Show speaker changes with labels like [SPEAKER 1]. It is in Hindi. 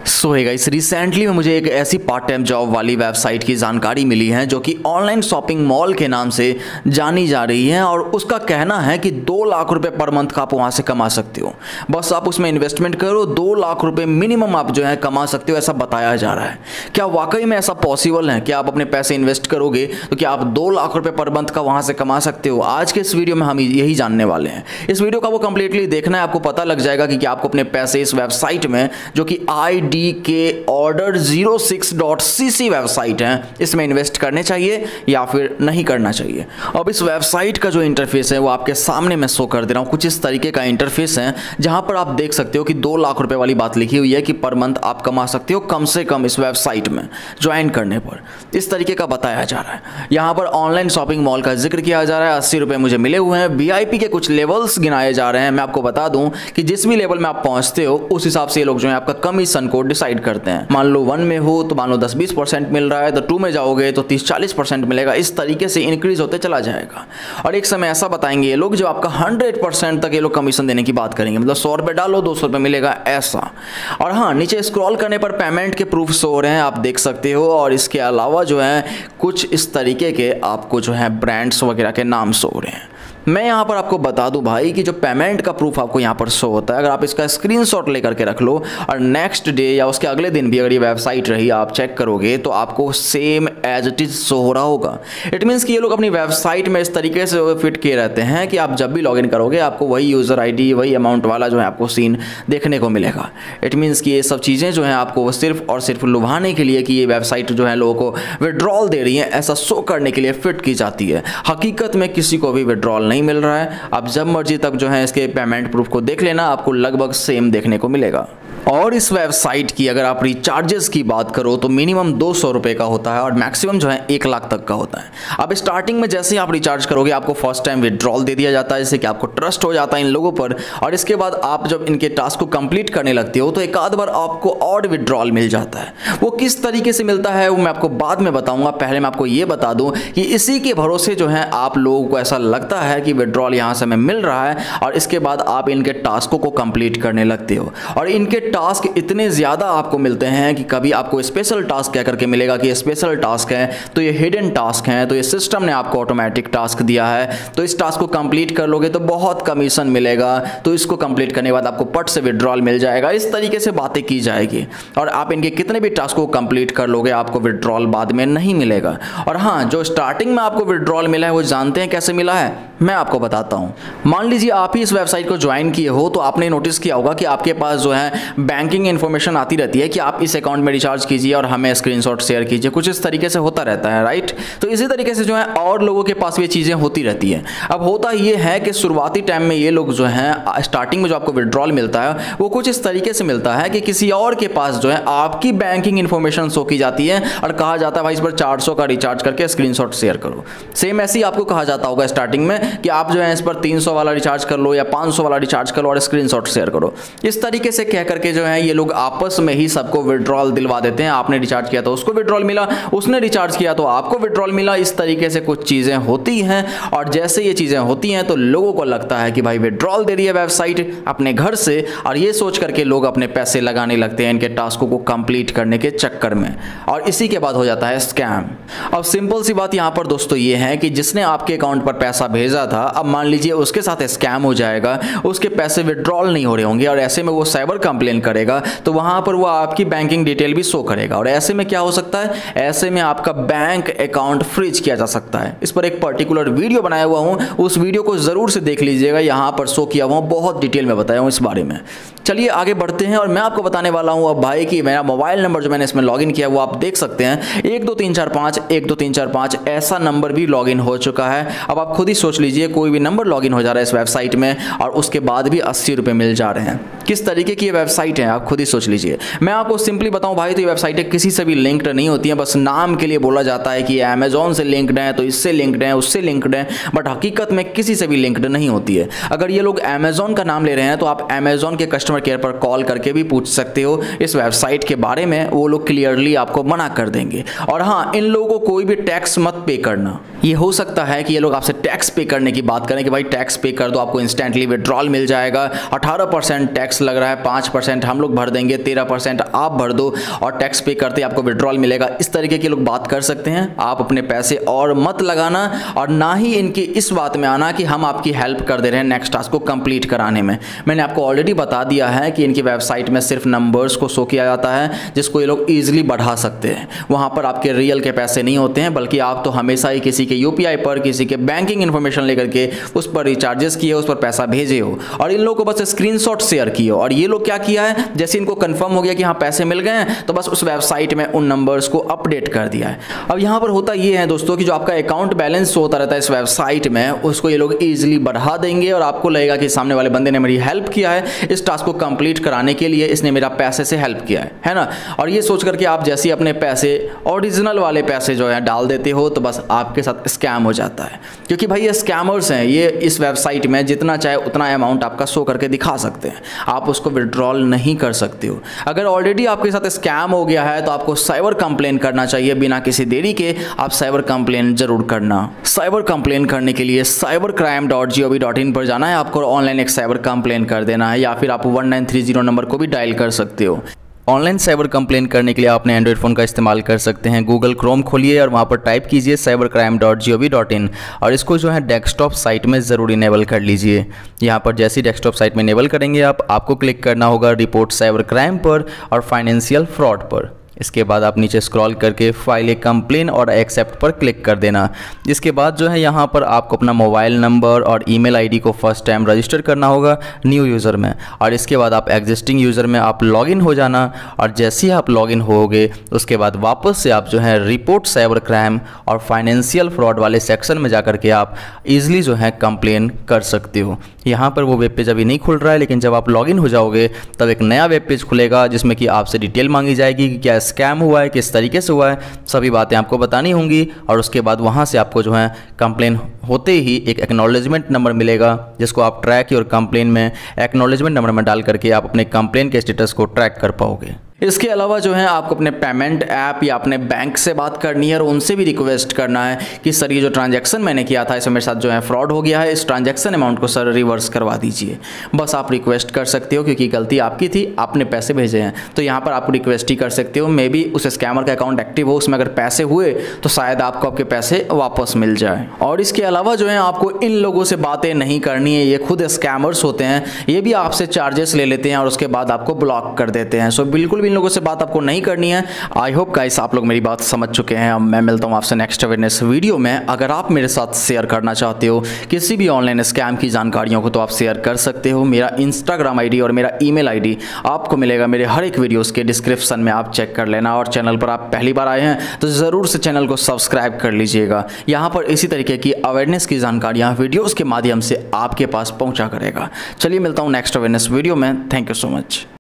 [SPEAKER 1] सो है गाइस, रिसेंटली में मुझे एक ऐसी पार्ट टाइम जॉब वाली वेबसाइट की जानकारी मिली है जो कि ऑनलाइन शॉपिंग मॉल के नाम से जानी जा रही है और उसका कहना है कि 2 लाख रुपए पर मंथ का आप वहां से कमा सकते हो। बस आप उसमें इन्वेस्टमेंट करो, 2 लाख रुपए मिनिमम आप जो है कमा सकते हो, ऐसा बताया जा रहा है। क्या वाकई में ऐसा पॉसिबल है कि आप अपने पैसे इन्वेस्ट करोगे तो क्या आप 2 लाख रुपए पर मंथ का वहां से कमा सकते हो? आज के इस वीडियो में हम यही जानने वाले हैं। इस वीडियो का वो कंप्लीटली देखना है, आपको पता लग जाएगा कि आपको अपने पैसे इस वेबसाइट में, जो कि idkorder06.cc वेबसाइट है, इसमें इन्वेस्ट करने चाहिए या फिर नहीं करना चाहिए। अब इस वेबसाइट का जो इंटरफेस है वो आपके सामने मैं शो कर दे रहा हूँ। कुछ इस तरीके का इंटरफेस है जहां पर आप देख सकते हो कि 2 लाख रुपए वाली बात लिखी हुई है कि पर मंथ आप कमा सकते हो कम से कम इस वेबसाइट में ज्वाइन करने पर। इस तरीके का बताया जा रहा है। यहाँ पर ऑनलाइन शॉपिंग मॉल का जिक्र किया जा रहा है। 80 रुपए मुझे मिले हुए हैं। VIP के कुछ लेवल्स गिनाए जा रहे हैं। मैं आपको बता दूं कि जिस भी लेवल में आप पहुंचते हो उस हिसाब से ये लोग जो है आपका कमीशन को डिसाइड करते हैं। मान लो 1 में हो तो मान लो 10-20% मिल रहा है, तो 2 में जाओगे तो 30-40% मिलेगा। इस तरीके से इंक्रीज होते चला जाएगा और एक समय ऐसा बताएंगे ये लोग जो आपका 100% तक ये लोग कमीशन देने की बात करेंगे। मतलब 100 रुपए डालो 200 रुपए मिलेगा, ऐसा। और हाँ, नीचे स्क्रॉल करने पर पेमेंट के प्रूफ शो हो रहे हैं, आप देख सकते हो। और इसके अलावा जो है कुछ इस तरीके के आपको जो है ब्रांड्स वगैरह के नाम शो हो रहे हैं। मैं यहाँ पर आपको बता दूं भाई कि जो पेमेंट का प्रूफ आपको यहाँ पर शो होता है, अगर आप इसका स्क्रीनशॉट लेकर के रख लो और नेक्स्ट डे या उसके अगले दिन भी अगर ये वेबसाइट रही आप चेक करोगे तो आपको same as it is show हो रहा होगा। इट मीन्स कि ये लोग अपनी वेबसाइट में इस तरीके से फिट किए रहते हैं कि आप जब भी लॉगिन करोगे आपको वही यूज़र ID, वही अमाउंट वाला जो है आपको सीन देखने को मिलेगा। इट मीन्स कि ये सब चीज़ें जो हैं आपको सिर्फ और सिर्फ लुभाने के लिए कि ये वेबसाइट जो है लोगों को विड्रॉल दे रही है, ऐसा शो करने के लिए फिट की जाती है। हकीकत में किसी को भी विड्रॉल नहीं मिल रहा है। आप जब मर्जी तक जो है इसके पेमेंट प्रूफ को देख लेना, आपको लगभग सेम देखने को मिलेगा। और इस वेबसाइट की अगर आप रिचार्जेस की बात करो तो मिनिमम 200 रुपए का होता है और मैक्सिमम जो है 1 लाख तक का होता है। अब स्टार्टिंग में जैसे ही आप रिचार्ज करोगे आपको फर्स्ट टाइम विड्रॉल दे दिया जाता है, जिससे कि आपको ट्रस्ट हो जाता है इन लोगों पर। और इसके बाद आप जब इनके टास्क को कंप्लीट करने लगते हो तो एक आध बार आपको और विड्रॉल मिल जाता है। वो किस तरीके से मिलता है वो मैं आपको बाद में बताऊंगा। पहले मैं आपको ये बता दूं कि इसी के भरोसे जो है आप लोगों को ऐसा लगता है कि विड्रॉल यहाँ से हमें मिल रहा है और इसके बाद आप इनके टास्कों को कंप्लीट करने लगते हो। और इनके टास्क इतने ज़्यादा आपको मिलते हैं कि कभी आपको स्पेशल टास्क कह करके मिलेगा कि स्पेशल टास्क है, तो ये हिडन टास्क हैं, तो ये सिस्टम ने आपको ऑटोमेटिक टास्क दिया है, तो इस टास्क को कंप्लीट कर लोगे तो बहुत कमीशन मिलेगा, तो इसको कंप्लीट करने के बाद आपको पट से विड्रॉल मिल जाएगा। इस तरीके से बातें की जाएगी और आप इनके कितने भी टास्क को कंप्लीट कर लोगे आपको विड्रॉल बाद में नहीं मिलेगा। और हाँ, जो स्टार्टिंग में आपको विड्रॉल मिला है वो जानते हैं कैसे मिला है, मैं आपको बताता हूँ। मान लीजिए आप ही इस वेबसाइट को ज्वाइन किए हो तो आपने नोटिस किया होगा कि आपके पास जो है बैंकिंग इन्फॉर्मेशन आती रहती है कि आप इस अकाउंट में रिचार्ज कीजिए और हमें स्क्रीनशॉट शेयर कीजिए। कुछ इस तरीके से होता रहता है, राइट। तो इसी तरीके से जो है और लोगों के पास ये चीज़ें होती रहती है। अब होता ये है कि शुरुआती टाइम में ये लोग जो हैं स्टार्टिंग में जो आपको विड्रॉल मिलता है वो कुछ इस तरीके से मिलता है कि किसी और के पास जो है आपकी बैंकिंग इन्फॉर्मेशन शो की जाती है और कहा जाता है भाई इस पर 400 का रिचार्ज करके स्क्रीनशॉट शेयर करो। सेम ऐसे ही आपको कहा जाता होगा स्टार्टिंग में कि आप जो है इस पर 300 वाला रिचार्ज कर लो या 500 वाला रिचार्ज कर लो और स्क्रीनशॉट शेयर करो। इस तरीके से कह करके जो है ये लोग आपस में ही सबको विड्रॉल दिलवा देते हैं। आपने रिचार्ज किया तो उसको विड्रॉल मिला, उसने रिचार्ज किया तो आपको विड्रॉल मिला। इस तरीके से कुछ चीजें होती हैं और जैसे ये चीजें होती हैं तो लोगों को लगता है कि भाई विड्रॉल दे रही है वेबसाइट अपने घर से, और ये सोच करके लोग अपने पैसे लगाने लगते हैं इनके टास्कों को कंप्लीट करने के चक्कर में, और इसी के बाद हो जाता है स्कैम। अब सिंपल सी बात यहां पर दोस्तों ये है कि जिसने आपके अकाउंट पर पैसा भेजा था, अब मान लीजिए उसके साथ स्कैम हो जाएगा, उसके पैसे विड्रॉल नहीं हो रहे होंगे और ऐसे में वो साइबर कंप्लेन करेगा तो वहां पर वो आपकी बैंकिंग डिटेल भी शो करेगा। और ऐसे में क्या हो सकता है, ऐसे में आपका बैंक अकाउंट फ्रीज किया जा सकता है। इस पर एक पर्टिकुलर वीडियो बनाया हुआ हूं, उस वीडियो को जरूर से देख लीजिएगा, यहां पर शो किया हुआ बहुत डिटेल में बताया हूं इस बारे में। चलिए आगे बढ़ते हैं और मैं आपको बताने वाला हूं अब भाई कि मेरा मोबाइल नंबर जो मैंने इसमें लॉगिन किया वो आप देख सकते हैं 12345 ऐसा नंबर भी लॉगिन हो चुका है। अब आप खुद ही सोच लीजिए, कोई भी नंबर लॉगिन हो जा रहा है इस वेबसाइट में और उसके बाद भी 80 रुपए मिल जा रहे हैं। किस तरीके की ये वेबसाइट है आप खुद ही सोच लीजिए। मैं आपको सिंपली बताऊं भाई, तो ये वेबसाइटें किसी से भी लिंक्ड नहीं होती हैं, बस नाम के लिए बोला जाता है कि अमेजॉन से लिंक्ड है तो इससे लिंक्ड है उससे लिंक्ड है, बट हकीकत में किसी से भी लिंक्ड नहीं होती है। अगर ये लोग अमेजॉन का नाम ले रहे हैं तो आप अमेजॉन के कस्टमर केयर पर कॉल करके भी पूछ सकते हो इस वेबसाइट के बारे में, वो लोग क्लियरली आपको मना कर देंगे। और हाँ, इन लोगों को कोई भी टैक्स मत पे करना। ये हो सकता है कि ये लोग आपसे टैक्स पे करने की बात करें कि भाई टैक्स पे कर दो आपको इंस्टेंटली विड्रॉल मिल जाएगा, 18% टैक्स टैक्स लग रहा है 5%, हम लोग भर देंगे, 13% आप भर दो और टैक्स पे करते आपको विड्रॉल मिलेगा। इस तरीके के लोग बात कर सकते हैं। आप अपने पैसे और मत लगाना और ना ही इनकी इस बात में आना कि हम आपकी हेल्प कर दे रहे हैं नेक्स्ट टास्क को कंप्लीट कराने में। मैंने आपको ऑलरेडी बता दिया है कि इनकी वेबसाइट में सिर्फ नंबर्स को शो किया जाता है जिसको ये लोग ईजिली बढ़ा सकते हैं। वहाँ पर आपके रियल के पैसे नहीं होते हैं, बल्कि आप तो हमेशा ही किसी के यूपीआई पर, किसी के बैंकिंग इन्फॉर्मेशन लेकर के उस पर रिचार्जेस किए, उस पर पैसा भेजे हो और इन लोगों को बस स्क्रीनशॉट शेयर किए हो। और ये लोग क्या किया है, जैसे इनको कंफर्म हो गया कि हाँ पैसे मिल गए हैं, तो बस उस वेबसाइट में उन नंबर्स को अपडेट कर दिया है। अब यहाँ पर होता ये है दोस्तों कि जो आपका अकाउंट बैलेंस होता रहता है इस वेबसाइट में, उसको ये लोग ईजिली बढ़ा देंगे और आपको लगेगा कि सामने वाले बंदे ने मेरी हेल्प किया है, इस टास्क को कंप्लीट कराने के लिए इसने मेरा पैसे से हेल्प किया है ना। और ये सोच करके आप जैसे ही अपने पैसे, ओरिजिनल वाले पैसे जो है डाल देते हो, तो बस आपके साथ स्कैम हो जाता है। क्योंकि भाई ये स्कैमर्स हैं, ये इस वेबसाइट में जितना चाहे उतना अमाउंट आपका शो करके दिखा सकते हैं, आप उसको विड्रॉल नहीं कर सकते हो। अगर ऑलरेडी आपके साथ स्कैम हो गया है तो आपको साइबर कंप्लेन करना चाहिए बिना किसी देरी के। आप साइबर कंप्लेन जरूर करना। साइबर कंप्लेन करने के लिए cybercrime.gov.in पर जाना है आपको, ऑनलाइन एक साइबर कंप्लेन कर देना है, या फिर आप 1930 नंबर को भी डायल कर सकते हो। ऑनलाइन साइबर कंप्लेन करने के लिए आपने एंड्रॉइड फ़ोन का इस्तेमाल कर सकते हैं। गूगल क्रोम खोलिए और वहाँ पर टाइप कीजिए cybercrime.gov.in और इसको जो है डेस्कटॉप साइट में ज़रूर इनेबल कर लीजिए। यहाँ पर जैसे ही डेस्कटॉप साइट में इनेबल करेंगे आपको क्लिक करना होगा रिपोर्ट साइबर क्राइम पर और फाइनेंशियल फ्रॉड पर। इसके बाद आप नीचे स्क्रॉल करके फाइल ए कंप्लेन और एक्सेप्ट पर क्लिक कर देना। इसके बाद जो है यहाँ पर आपको अपना मोबाइल नंबर और ईमेल आईडी को फर्स्ट टाइम रजिस्टर करना होगा न्यू यूज़र में, और इसके बाद आप एग्जिस्टिंग यूज़र में आप लॉगिन हो जाना। और जैसे ही आप लॉगिन होगे उसके बाद वापस से आप जो है रिपोर्ट साइबर क्राइम और फाइनेंशियल फ्रॉड वाले सेक्शन में जा कर के आप ईजिली जो है कंप्लेन कर सकते हो। यहाँ पर वो वेब पेज अभी नहीं खुल रहा है, लेकिन जब आप लॉगिन हो जाओगे तब एक नया वेब पेज खुलेगा जिसमें कि आपसे डिटेल मांगी जाएगी कि क्या स्कैम हुआ है, किस तरीके से हुआ है, सभी बातें आपको बतानी होंगी। और उसके बाद वहाँ से आपको जो है कंप्लेन होते ही एक एक्नॉलेजमेंट नंबर मिलेगा जिसको आप ट्रैक योर कंप्लेन में एक्नॉलेजमेंट नंबर में डाल करके आप अपने कंप्लेन के स्टेटस को ट्रैक कर पाओगे। इसके अलावा जो है आपको अपने पेमेंट ऐप या अपने बैंक से बात करनी है और उनसे भी रिक्वेस्ट करना है कि सर ये जो ट्रांजैक्शन मैंने किया था इसमें मेरे साथ जो है फ्रॉड हो गया है, इस ट्रांजैक्शन अमाउंट को सर रिवर्स करवा दीजिए। बस आप रिक्वेस्ट कर सकते हो क्योंकि गलती आपकी थी, आपने पैसे भेजे हैं, तो यहाँ पर आप रिक्वेस्ट ही कर सकते हो। मे बी उस स्कैमर का अकाउंट एक्टिव हो, उसमें अगर पैसे हुए तो शायद आपको आपके पैसे वापस मिल जाए। और इसके अलावा जो है आपको इन लोगों से बातें नहीं करनी है, ये खुद स्कैमर्स होते हैं, ये भी आपसे चार्जेस ले लेते हैं और उसके बाद आपको ब्लॉक कर देते हैं। सो बिल्कुल भी इन लोगों से बात आपको नहीं करनी है। आई होप गाइस आप लोग मेरी बात समझ चुके हैं। अब मैं मिलता हूं आपसे नेक्स्ट अवेयरनेस वीडियो में। अगर आप मेरे साथ शेयर करना चाहते हो किसी भी ऑनलाइन स्कैम की जानकारियों को तो आप शेयर कर सकते हो। मेरा इंस्टाग्राम आईडी और मेरा ईमेल आईडी आपको मिलेगा मेरे हर एक वीडियोस के डिस्क्रिप्शन में, आप चेक कर लेना। और चैनल पर आप पहली बार आए हैं तो ज़रूर से चैनल को सब्सक्राइब कर लीजिएगा। यहाँ पर इसी तरीके की अवेयरनेस की जानकारियाँ वीडियोज़ के माध्यम से आपके पास पहुँचा करेगा। चलिए मिलता हूँ नेक्स्ट अवेयरनेस वीडियो में। Thank you so much.